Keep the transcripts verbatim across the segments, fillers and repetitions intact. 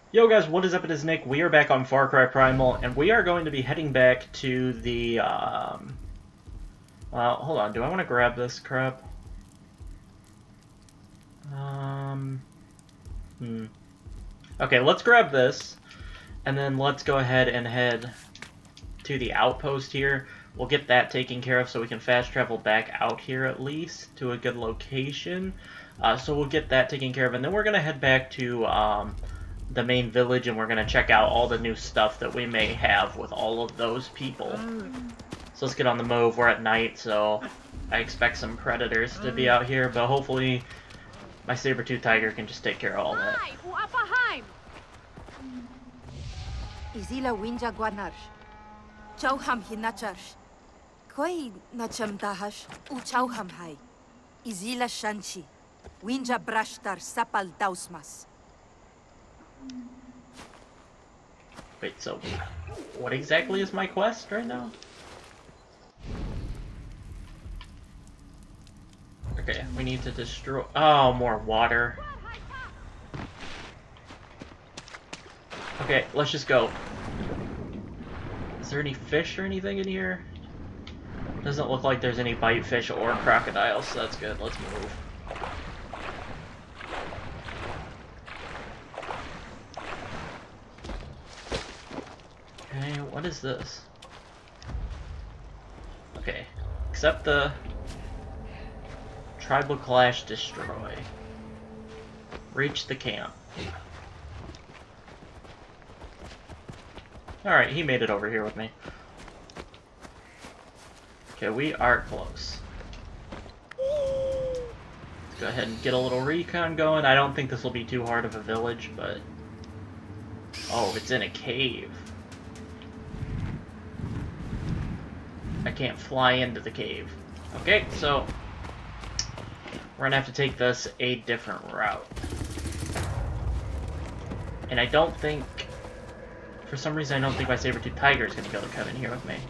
Yo guys, what is up? It is Nick. We are back on Far Cry Primal, and we are going to be heading back to the, um... Well, hold on. Do I want to grab this crap? Um... Hmm. Okay, let's grab this, and then let's go ahead and head to the outpost here. We'll get that taken care of so we can fast travel back out here at least to a good location. Uh, so we'll get that taken care of, and then we're going to head back to, um... the main village, and we're going to check out all the new stuff that we may have with all of those people. So let's get on the move. We're at night, so I expect some predators to be out here, but hopefully my saber-tooth tiger can just take care of all that. Izila winja guanarsh. Chauham hinacharsh. Koi nacham dahash. Uchauham hai. Izila shanchi. Winja brashtar sapal dausmas. Wait, so what exactly is my quest right now? Okay, we need to destroy... Oh, more water. Okay, let's just go. Is there any fish or anything in here? Doesn't look like there's any bite fish or crocodiles, so that's good. Let's move. Okay, what is this? Okay, accept the tribal clash destroy. Reach the camp. Alright, he made it over here with me. Okay, we are close. Let's go ahead and get a little recon going. I don't think this will be too hard of a village, but... Oh, it's in a cave. I can't fly into the cave. Okay, so we're gonna have to take this a different route. And I don't think, for some reason, I don't think my saber-tooth tiger is gonna be able to come in here with me.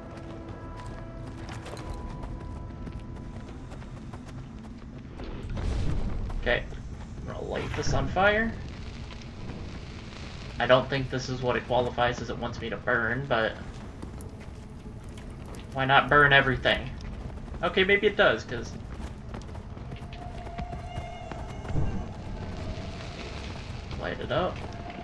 Okay, I'm gonna light this on fire. I don't think this is what it qualifies as it wants me to burn, but why not burn everything? Okay, maybe it does, because... Light it up.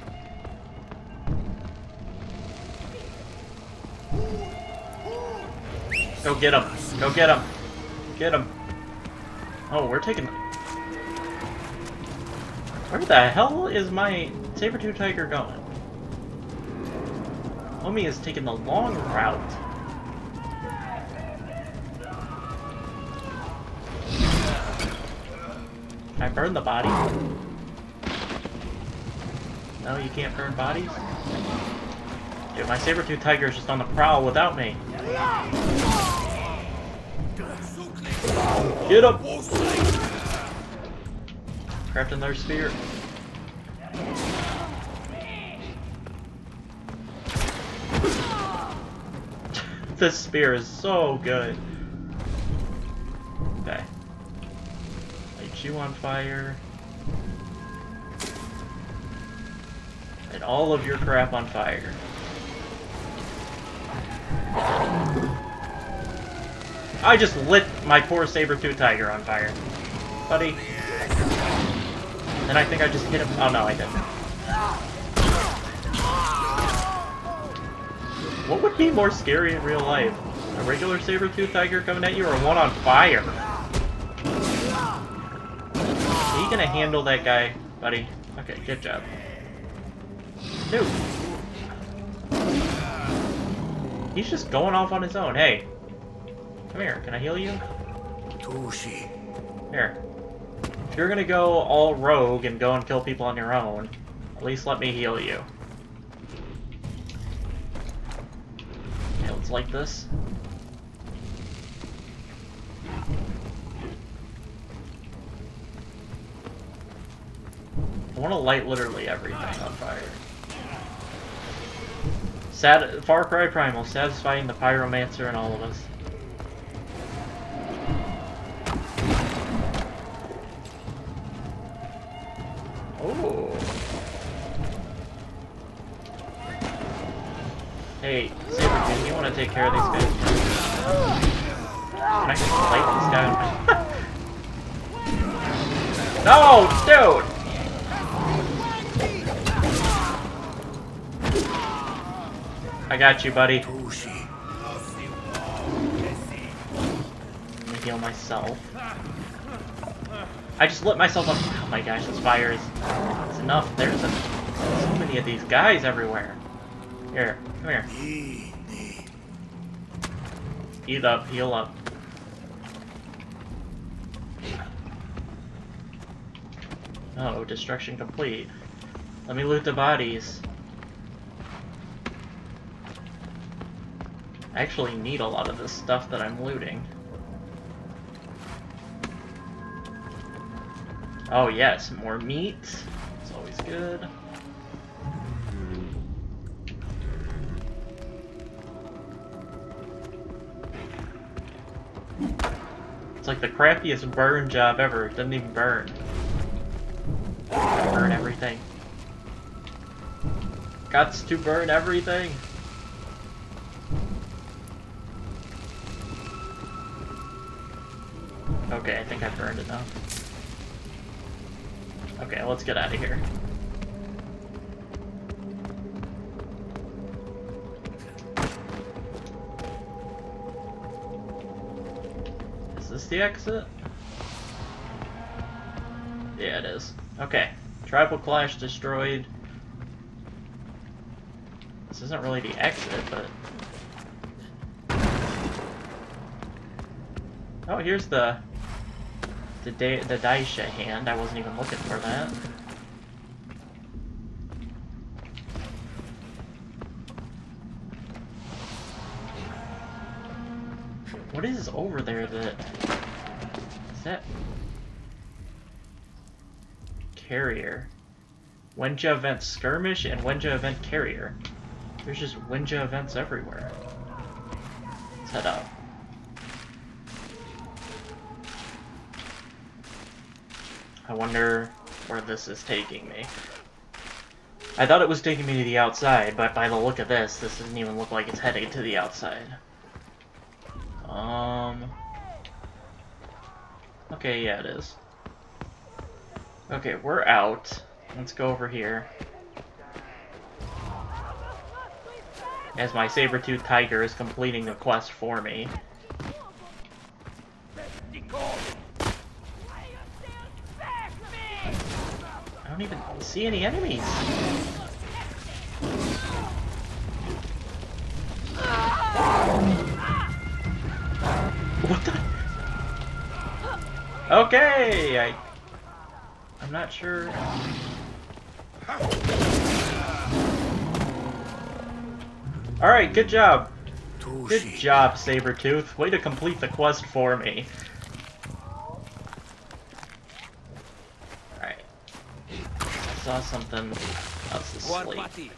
Go get him! Go get him! Get him! Oh, we're taking... Where the hell is my saber-tooth tiger going? Homie is taking the long route. Can I burn the body? No, you can't burn bodies? Dude, my saber-tooth tiger is just on the prowl without me. Get him! Craft another spear. This spear is so good. Okay. Light you on fire. And all of your crap on fire. I just lit my poor saber-tooth tiger on fire. Buddy. And I think I just hit him. Oh no, I didn't. What would be more scary in real life? A regular saber-tooth tiger coming at you or one on fire? Are you gonna handle that guy, buddy? Okay, good job. Dude. He's just going off on his own. Hey. Come here. Can I heal you? Here. If you're gonna go all rogue and go and kill people on your own, at least let me heal you. Okay, let's light this. I want to light literally everything on fire. Sad Far Cry Primal, satisfying the pyromancer in all of us. Oh. Hey, Sabretooth, you want to take care of these guys? Can I just light this guy? No, dude! I got you, buddy. Let me heal myself. I just lit myself up. Oh my gosh, this fire is... It's enough. There's a, so many of these guys everywhere. Here, come here. Heal up, heal up. Oh, destruction complete. Let me loot the bodies. I actually need a lot of this stuff that I'm looting. Oh yes, more meat. It's always good. It's like the crappiest burn job ever. It doesn't even burn. Burn everything. Gots to burn everything. Okay, I think I burned enough. Okay, let's get out of here. Is this the exit? Yeah, it is. Okay. Tribal Clash destroyed. This isn't really the exit, but... Oh, here's the... The, da the Daisha hand. I wasn't even looking for that. What is over there that... Is that... Carrier. Wenja event skirmish and Wenja event carrier. There's just Wenja events everywhere. Let's head out. I wonder where this is taking me. I thought it was taking me to the outside, but by the look of this, this doesn't even look like it's heading to the outside. Um... Okay, yeah, it is. Okay, we're out. Let's go over here. As my saber-toothed tiger is completing the quest for me. I don't even see any enemies. What the? Okay, I... I'm not sure. Alright, good job. Good job, Sabretooth. Way to complete the quest for me. Alright. I saw something else asleep.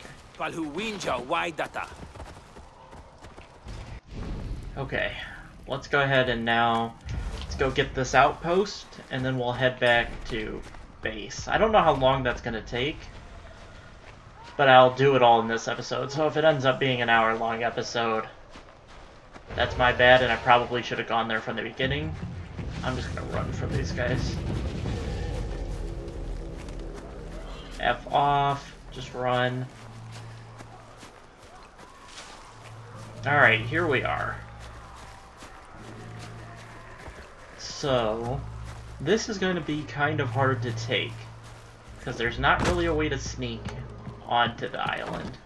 Okay. Let's go ahead and now let's go get this outpost and then we'll head back to base. I don't know how long that's gonna take, but I'll do it all in this episode. So if it ends up being an hour long episode, that's my bad, and I probably should have gone there from the beginning. I'm just gonna run from these guys. F off, just run. Alright, here we are. So, this is going to be kind of hard to take, because there's not really a way to sneak onto the island.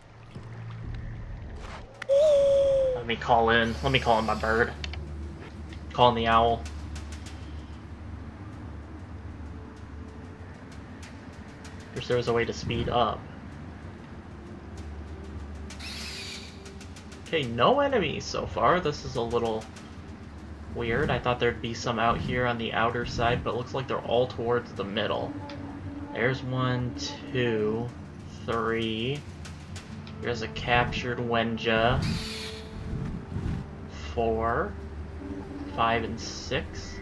Let me call in, let me call in my bird. Calling the owl. Wish there was a way to speed up. Okay, no enemies so far. This is a little weird. I thought there'd be some out here on the outer side, but it looks like they're all towards the middle. There's one, two, three. There's a captured Wenja. Four, five, and six.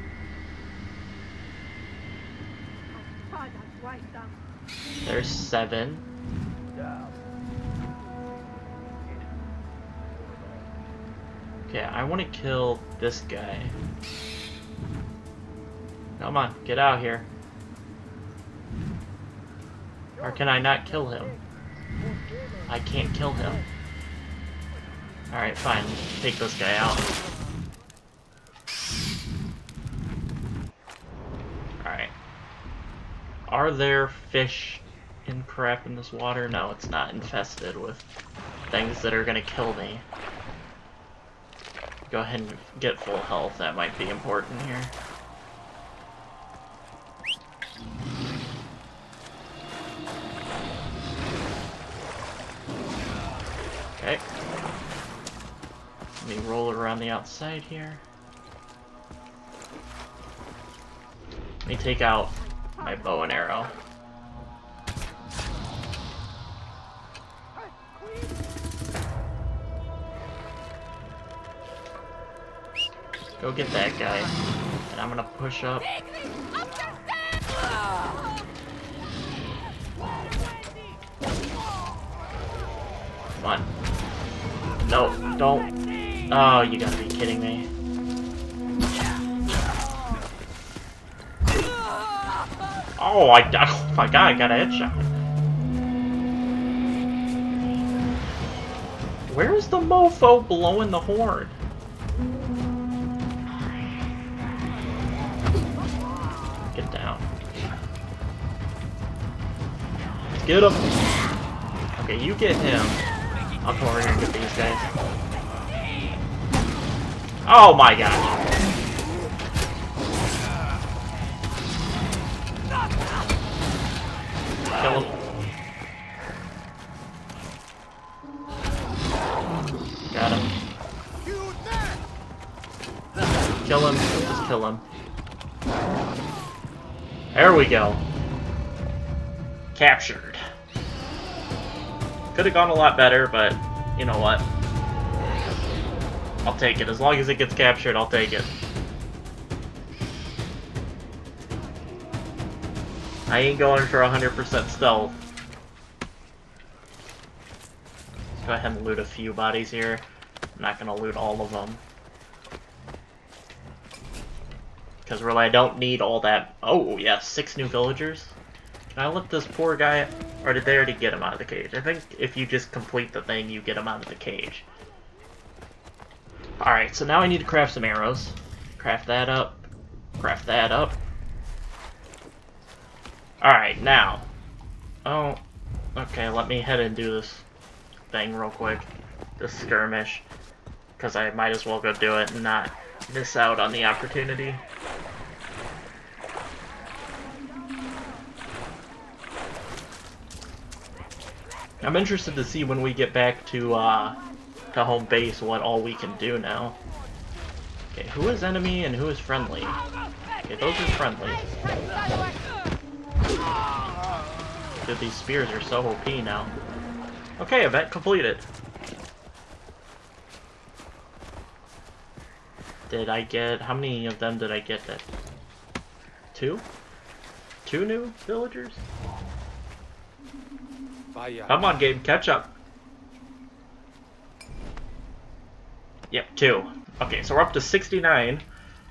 There's seven. Okay, I want to kill this guy. Come on, get out here. Or can I not kill him? I can't kill him. Alright, fine. Take this guy out. Alright. Are there fish and crap in this water? No, it's not infested with things that are gonna kill me. Go ahead and get full health. That might be important here. Okay. Let me roll it around the outside here. Let me take out my bow and arrow. Go get that guy. And I'm gonna push up. Come on. No, don't. Oh, you gotta be kidding me. Oh, I, oh my god, I got a headshot. Where's the mofo blowing the horn? Get down. Get him. Okay, you get him. I'll come over here and get these guys. Oh my gosh. Kill him. Got him. Kill him. Just kill him. There we go. Captured. Could have gone a lot better, but you know what? I'll take it. As long as it gets captured, I'll take it. I ain't going for one hundred percent stealth. Let's go ahead and loot a few bodies here. I'm not going to loot all of them. Because really, I don't need all that. Oh, yeah, six new villagers. Can I let this poor guy... Or did they already get him out of the cage? I think if you just complete the thing, you get him out of the cage. Alright, so now I need to craft some arrows. Craft that up. Craft that up. Alright, now. Oh, okay, let me head and do this thing real quick. This skirmish. Because I might as well go do it and not miss out on the opportunity. I'm interested to see when we get back to, uh, to home base what all we can do now. Okay, who is enemy and who is friendly? Okay, those are friendly. Dude, these spears are so O P now. Okay, event completed. Did I get... How many of them did I get that... Two? Two new villagers? Come on, game, catch up. Yep, two. Okay, so we're up to sixty-nine.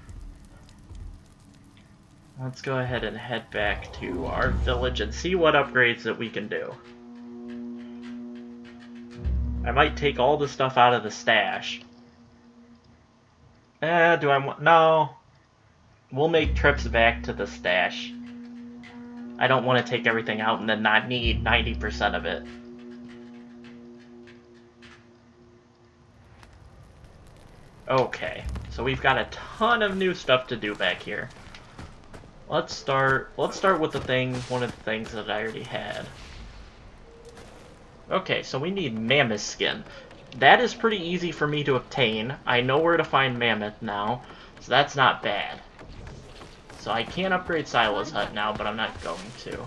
Let's go ahead and head back to our village and see what upgrades that we can do. I might take all the stuff out of the stash. Eh, do I want... No. We'll make trips back to the stash. I don't want to take everything out and then not need ninety percent of it. Okay, so we've got a ton of new stuff to do back here. Let's start, let's start with the thing, one of the things that I already had. Okay, so we need mammoth skin. That is pretty easy for me to obtain. I know where to find mammoth now, so that's not bad. So I can upgrade Sila's hut now, but I'm not going to.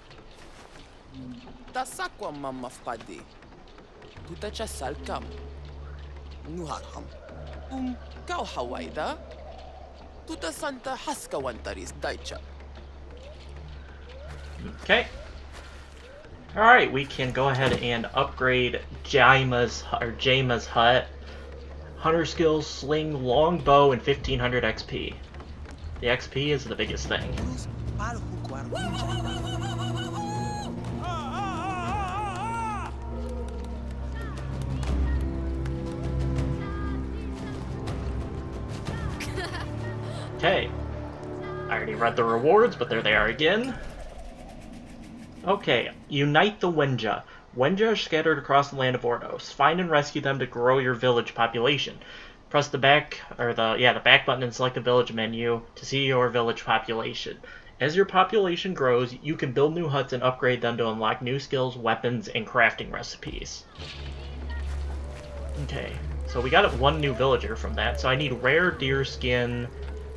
Tasakwa mama fadi. Tutacha salkam. Nuharham. Um kau hawaida. Tuta santa haska wantaris daicha. Okay. Alright, we can go ahead and upgrade Jaima's or Jaima's hut. Hunter skills, sling, long bow, and fifteen hundred X P. The X P is the biggest thing. Okay. I already read the rewards, but there they are again. Okay, unite the Wenja. Wenja are scattered across the land of Ordos. Find and rescue them to grow your village population. Press the back, or the, yeah, the back button and select the village menu to see your village population. As your population grows, you can build new huts and upgrade them to unlock new skills, weapons, and crafting recipes. Okay, so we got one new villager from that, so I need rare deer skin.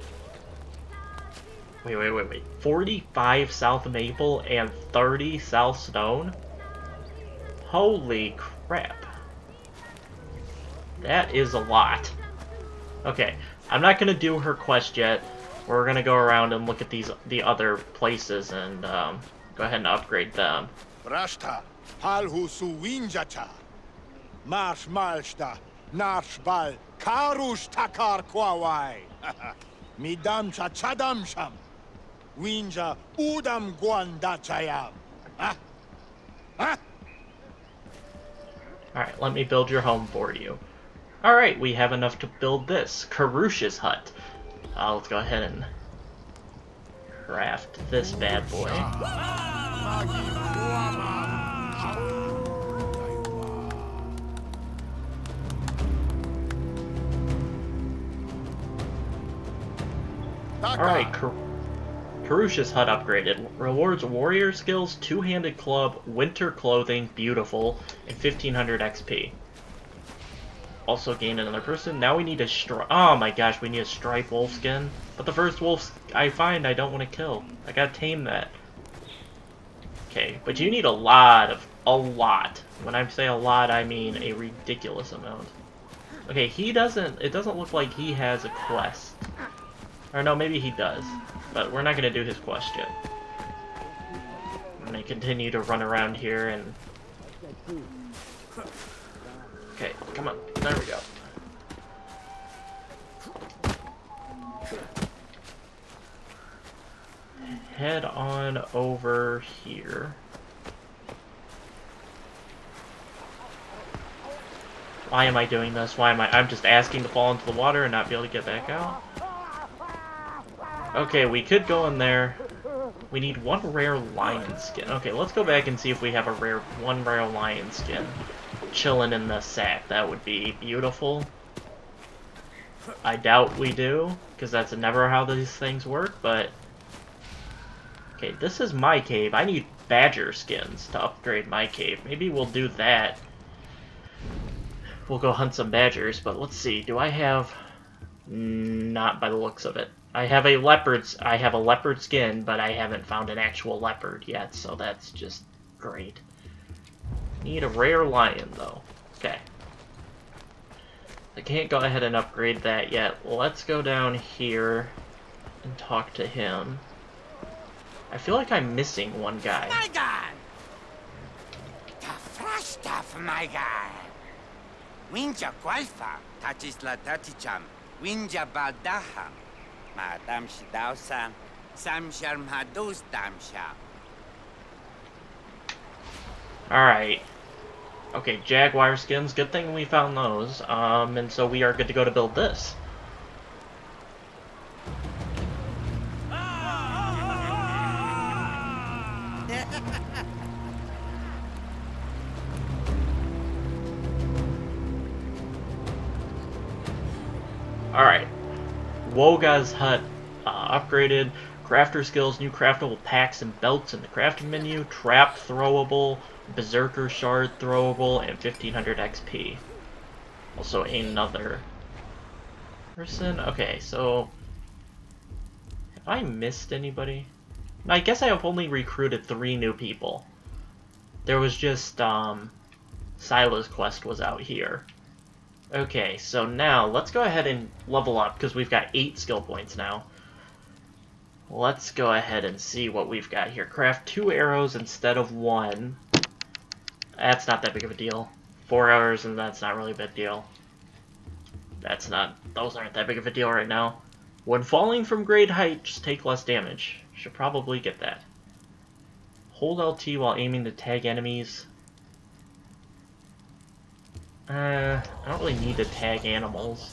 Wait, wait, wait, wait. forty-five South Maple and thirty South Stone? Holy crap. That is a lot. Okay, I'm not going to do her quest yet. We're going to go around and look at these the other places and um, go ahead and upgrade them. Rashta, halhu suwinjacha. Marsh malshta, narshbal, karush takar kwawai. Midamcha chadamsham. Winja udam guandachayam. Huh? Huh? Alright, let me build your home for you. Alright, we have enough to build this. Karush's hut. Uh, let's go ahead and craft this bad boy. Alright, Kar Karush's hut upgraded. Rewards warrior skills, two-handed club, winter clothing, beautiful, and fifteen hundred X P. Also gained another person. Now we need a stri- oh my gosh, we need a stripe wolf skin. But the first wolf I find I don't want to kill. I gotta tame that. Okay, but you need a lot of, a lot. When I say a lot, I mean a ridiculous amount. Okay, he doesn't, it doesn't look like he has a quest. Or no, maybe he does. But we're not gonna do his quest yet. I'm gonna continue to run around here and... Okay, come on. There we go. Head on over here. Why am I doing this? Why am I? I'm just asking to fall into the water and not be able to get back out. Okay, we could go in there. We need one rare lion skin. Okay, let's go back and see if we have a rare, one rare lion skin chilling in the sack. That would be beautiful. I doubt we do, because that's never how these things work, but... Okay, this is my cave. I need badger skins to upgrade my cave. Maybe we'll do that. We'll go hunt some badgers, but let's see. Do I have... Not by the looks of it. I have a leopard's... I have a leopard skin, but I haven't found an actual leopard yet, so that's just great. Need a rare lion, though. Okay. I can't go ahead and upgrade that yet. Let's go down here and talk to him. I feel like I'm missing one guy. My guy! Ta fresh stuff, my guy! Winja Gualfa, Tachisla Taticham, Winja Baldaham, Madam Shidausa, Samshar Madus Damsha. Alright. Okay, jaguar skins. Good thing we found those. Um, and so we are good to go to build this. Alright. Woga's hut uh, upgraded. Crafter skills, new craftable packs and belts in the crafting menu. Trap throwable, berserker shard throwable, and fifteen hundred X P. Also another person. Okay, so have I missed anybody? I guess I have only recruited three new people. There was just um, Sila's quest was out here. Okay, so now let's go ahead and level up because we've got eight skill points now. Let's go ahead and see what we've got here. Craft two arrows instead of one. That's not that big of a deal. Four arrows and that's not really a big deal. That's not... Those aren't that big of a deal right now. When falling from great height, just take less damage. Should probably get that. Hold L T while aiming to tag enemies. Uh, I don't really need to tag animals.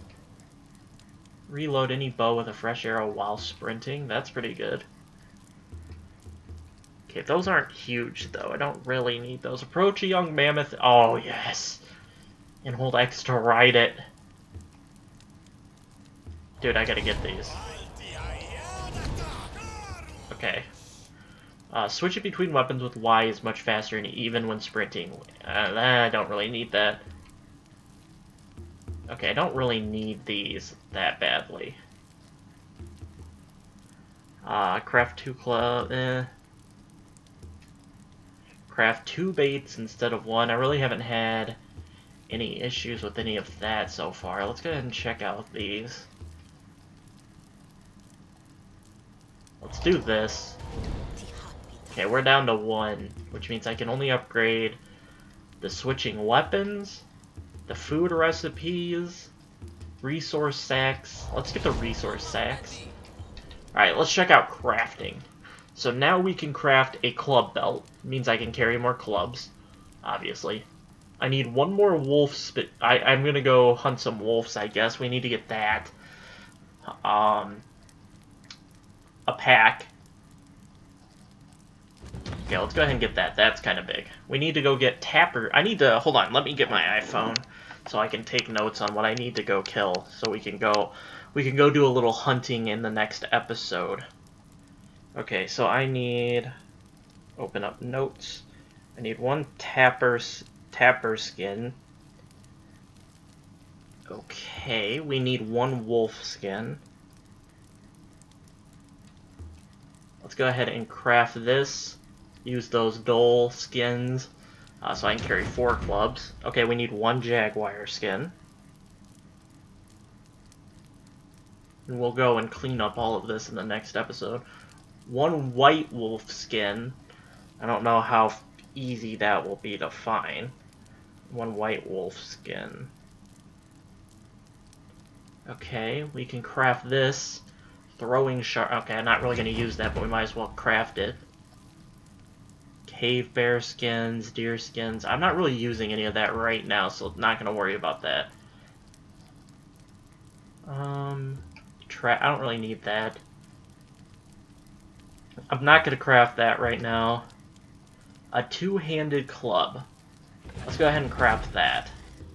Reload any bow with a fresh arrow while sprinting. That's pretty good. Okay, those aren't huge, though. I don't really need those. Approach a young mammoth. Oh, yes. And hold X to ride it. Dude, I gotta get these. Okay. Uh, switch it between weapons with Y is much faster and even when sprinting. Uh, I don't really need that. Okay, I don't really need these that badly. Uh, craft two club. Eh. Craft two baits instead of one. I really haven't had any issues with any of that so far. Let's go ahead and check out these. Let's do this. Okay, we're down to one, which means I can only upgrade the switching weapons, the food recipes, resource sacks. Let's get the resource sacks. Alright, let's check out crafting. So now we can craft a club belt. It means I can carry more clubs, obviously. I need one more wolf spit. I, I'm gonna go hunt some wolves, I guess. We need to get that. Um, a pack. Okay, let's go ahead and get that. That's kind of big. We need to go get Tapper. I need to... Hold on, let me get my iPhone so I can take notes on what I need to go kill. So we can go... We can go do a little hunting in the next episode. Okay, so I need... Open up notes. I need one Tapper, tapper skin. Okay, we need one wolf skin. Let's go ahead and craft this. Use those Dole skins uh, so I can carry four clubs. Okay, we need one Jaguar skin. And we'll go and clean up all of this in the next episode. One White Wolf skin. I don't know how easy that will be to find. One White Wolf skin. Okay, we can craft this. Throwing shark. Okay, I'm not really going to use that, but we might as well craft it. Cave bear skins, deer skins. I'm not really using any of that right now, so not going to worry about that. Um, tra I don't really need that. I'm not going to craft that right now. A two-handed club. Let's go ahead and craft that.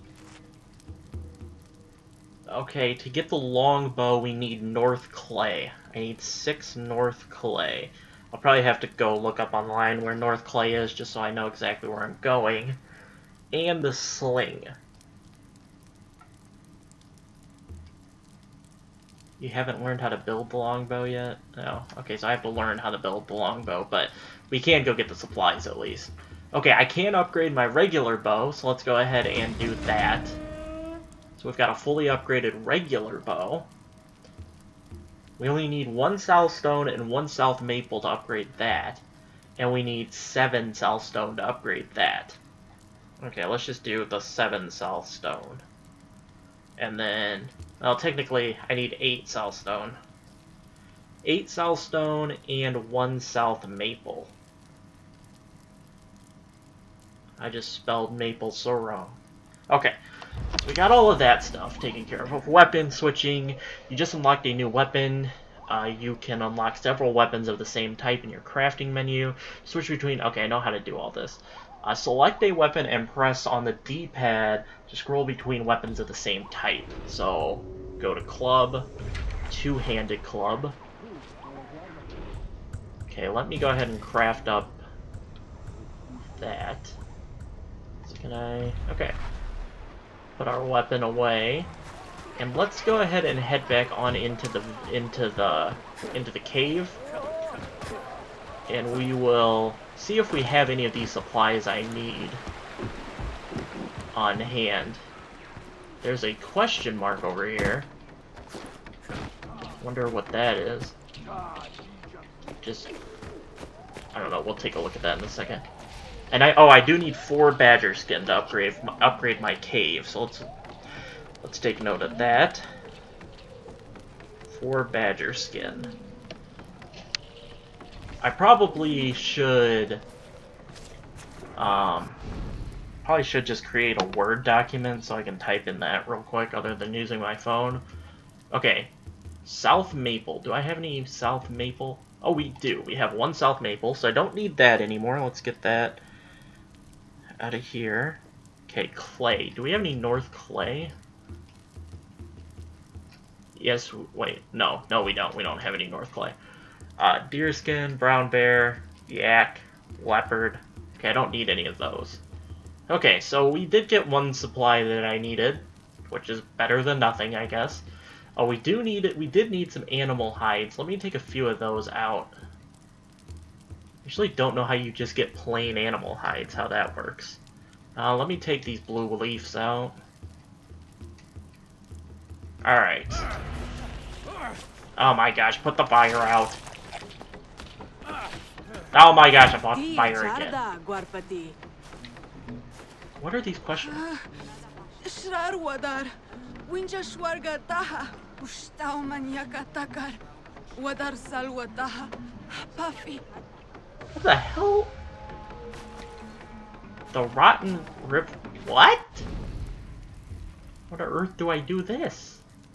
Okay, to get the longbow, we need North Clay. I need six North Clay. I'll probably have to go look up online where North Clay is, just so I know exactly where I'm going. And the sling. You haven't learned how to build the longbow yet? No. Okay, so I have to learn how to build the longbow, but we can go get the supplies at least. Okay, I can upgrade my regular bow, so let's go ahead and do that. So we've got a fully upgraded regular bow. We only need one South Stone and one South Maple to upgrade that. And we need seven South Stone to upgrade that. Okay, let's just do the seven South Stone. And then, well, technically, I need eight South Stone. Eight South Stone and one South Maple. I just spelled maple so wrong. Okay. So we got all of that stuff taken care of. Weapon switching, you just unlocked a new weapon. Uh, you can unlock several weapons of the same type in your crafting menu. Switch between, okay, I know how to do all this. Uh, select a weapon and press on the D-pad to scroll between weapons of the same type. So, go to club, two-handed club. Okay, let me go ahead and craft up that. So can I, okay. Put our weapon away, and let's go ahead and head back on into the into the into the cave, and we will see if we have any of these supplies I need on hand. There's a question mark over here. Wonder what that is. Just, I don't know. We'll take a look at that in a second. And I, oh, I do need four badger skin to upgrade upgrade my cave. So let's Let's take note of that. Four badger skin. I probably should... Um... Probably should just create a Word document so I can type in that real quick other than using my phone. Okay. South Maple. Do I have any South Maple? Oh, we do. We have one South Maple, so I don't need that anymore. Let's get that out of here. Okay, clay. Do we have any North Clay? Yes, wait. No, no we don't. We don't have any North Clay. Uh, deerskin, brown bear, yak, leopard. Okay, I don't need any of those. Okay, so we did get one supply that I needed, which is better than nothing, I guess. Oh, we do need it. We did need some animal hides. Let me take a few of those out. Usually don't know how you just get plain animal hides, how that works. Uh, let me take these blue leaves out. Alright. Oh my gosh, put the fire out. Oh my gosh, I bought fire again. What are these questions? What the hell? The rotten rip. What? What on earth do I do this?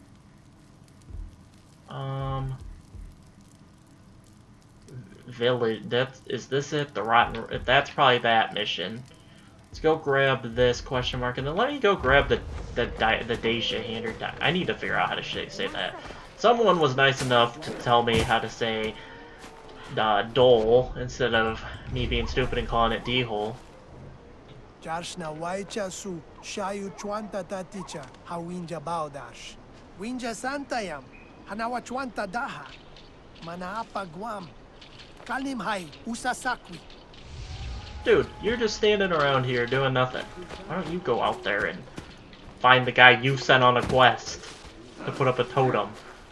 Um. Village. That's. Is this it? The rotten. That's probably that mission. Let's go grab this question mark, and then let me go grab the the the Dacia Hander. I need to figure out how to say that. Someone was nice enough to tell me how to say uh, Dole instead of me being stupid and calling it D-hole. Jarshna waicha su shayu chwanta taticha hawinja baudash. Winja santayam hanawa chwanta daha. Manaapa guam. Kalim hai usasakwi. Dude, you're just standing around here doing nothing. Why don't you go out there and find the guy you sent on a quest to put up a totem?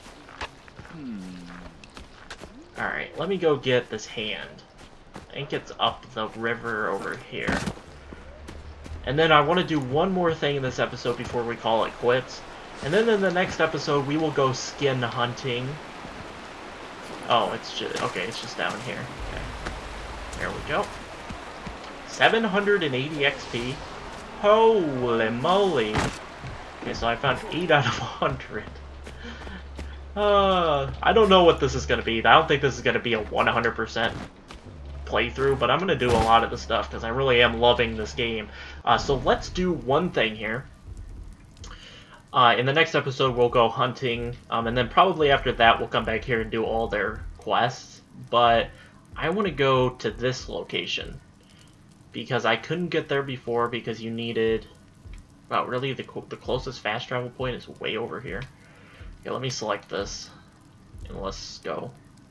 Alright, let me go get this hand. I think it's up the river over here. And then I want to do one more thing in this episode before we call it quits. And then in the next episode, we will go skin hunting. Oh, it's just... Okay, it's just down here. Okay. There we go. seven hundred eighty X P. Holy moly. Okay, so I found eight out of one hundred. Uh, I don't know what this is going to be. I don't think this is going to be a one hundred percent playthrough, but I'm going to do a lot of the stuff because I really am loving this game. Uh, so let's do one thing here. Uh, in the next episode, we'll go hunting, um, and then probably after that, we'll come back here and do all their quests. But I want to go to this location because I couldn't get there before because you needed... Wow, really? The, the closest fast travel point is way over here. Okay, let me select this, and let's go.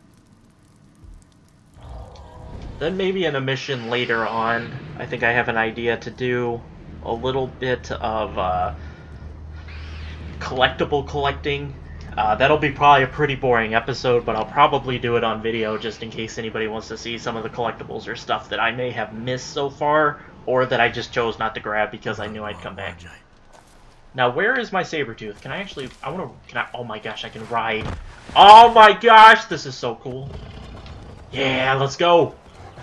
Then maybe in a mission later on, I think I have an idea to do a little bit of uh, collectible collecting. Uh, that'll be probably a pretty boring episode, but I'll probably do it on video just in case anybody wants to see some of the collectibles or stuff that I may have missed so far, or that I just chose not to grab because I knew I'd come back. Now, where is my Sabertooth? Can I actually... I want to... Can I... Oh my gosh, I can ride. Oh my gosh, this is so cool. Yeah, let's go.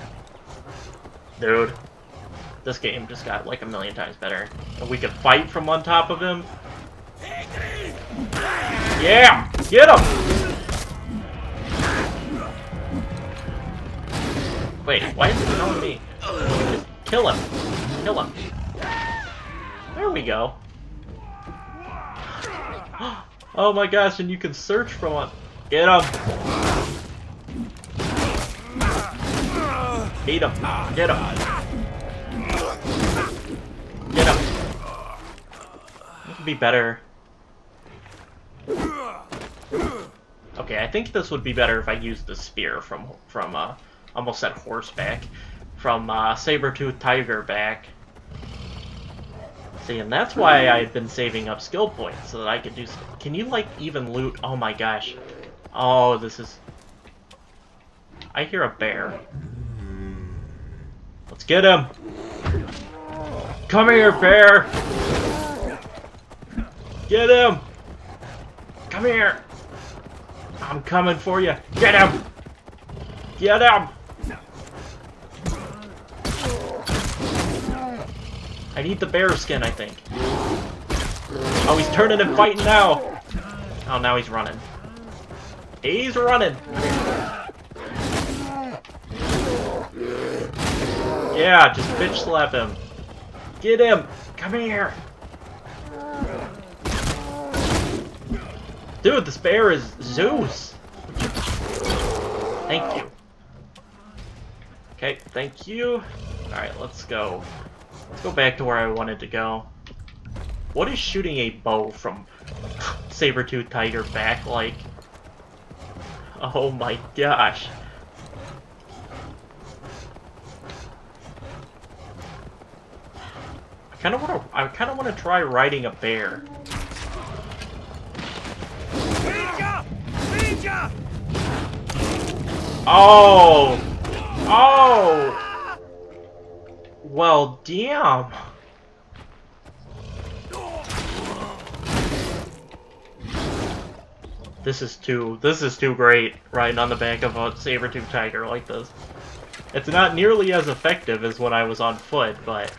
Dude. This game just got like a million times better. And we can fight from on top of him. Yeah! Get him! Wait, why is it telling me? Just kill him. Kill him. There we go. Oh my gosh, and you can search from on... Get him! Beat him. Get him. Get him. It would be better. Okay, I think this would be better if I used the spear from, from uh, almost said horseback, from uh, Sabertooth Tiger back. See, and that's why I've been saving up skill points, so that I could do... Can you, like, even loot? Oh my gosh. Oh, this is... I hear a bear. Let's get him! Come here, bear! Get him! Come here! I'm coming for you. Get him! Get him! I need the bear skin, I think. Oh, he's turning and fighting now! Oh, now he's running. He's running! Yeah, just bitch slap him. Get him! Come here! Dude, this bear is Zeus! Thank you. Okay, thank you. Alright, let's go. Let's go back to where I wanted to go. What is shooting a bow from Saber-Tooth Tiger back like? Oh my gosh. I kind of want to. I kind of want to try riding a bear. Oh! Oh! Well, damn. This is too. This is too great. Riding on the back of a saber-tooth tiger like this. It's not nearly as effective as when I was on foot, but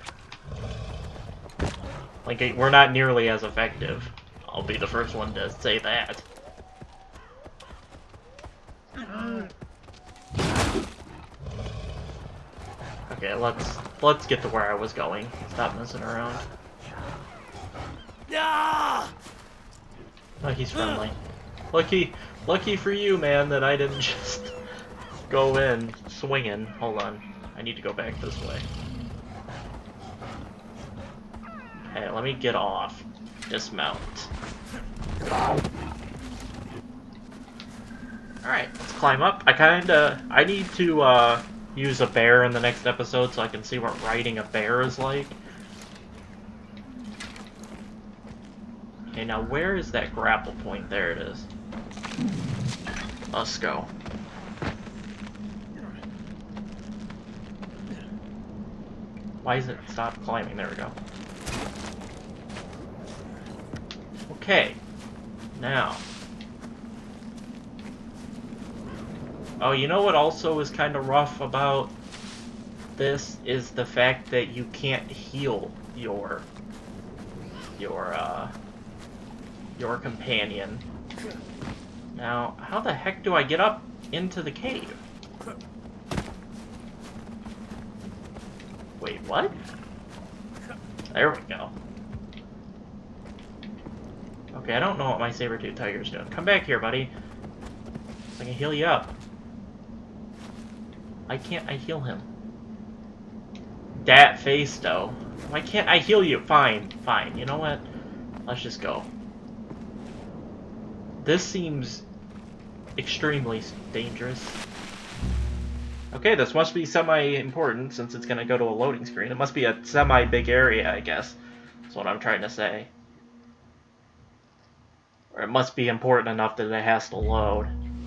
like we're not nearly as effective. I'll be the first one to say that. Okay, let's let's get to where I was going. Stop messing around. Oh, he's friendly. Lucky, lucky for you, man, that I didn't just go in swinging. Hold on, I need to go back this way. Hey, let me get off. Dismount. Alright, let's climb up. I kinda... I need to, uh, use a bear in the next episode so I can see what riding a bear is like. Okay, now where is that grapple point? There it is. Let's go. Why is it stop climbing? There we go. Okay. Now. Oh, you know what also is kind of rough about this is the fact that you can't heal your your uh your companion. Now, how the heck do I get up into the cave? Wait, what? There we go. Okay, I don't know what my saber-tooth tiger's doing. Come back here, buddy. So I can heal you up. Why can't I heal him? Dat face, though. Why can't I heal you? Fine, fine. You know what? Let's just go. This seems extremely dangerous. Okay, this must be semi-important since it's going to go to a loading screen. It must be a semi-big area, I guess. That's what I'm trying to say. Or it must be important enough that it has to load.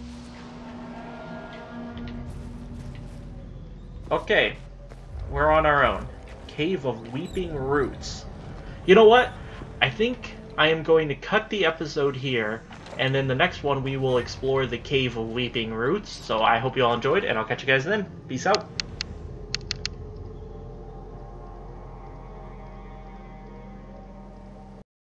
Okay, we're on our own. Cave of Weeping Roots. You know what? I think I am going to cut the episode here, and then the next one we will explore the Cave of Weeping Roots. So I hope you all enjoyed, and I'll catch you guys then. Peace out.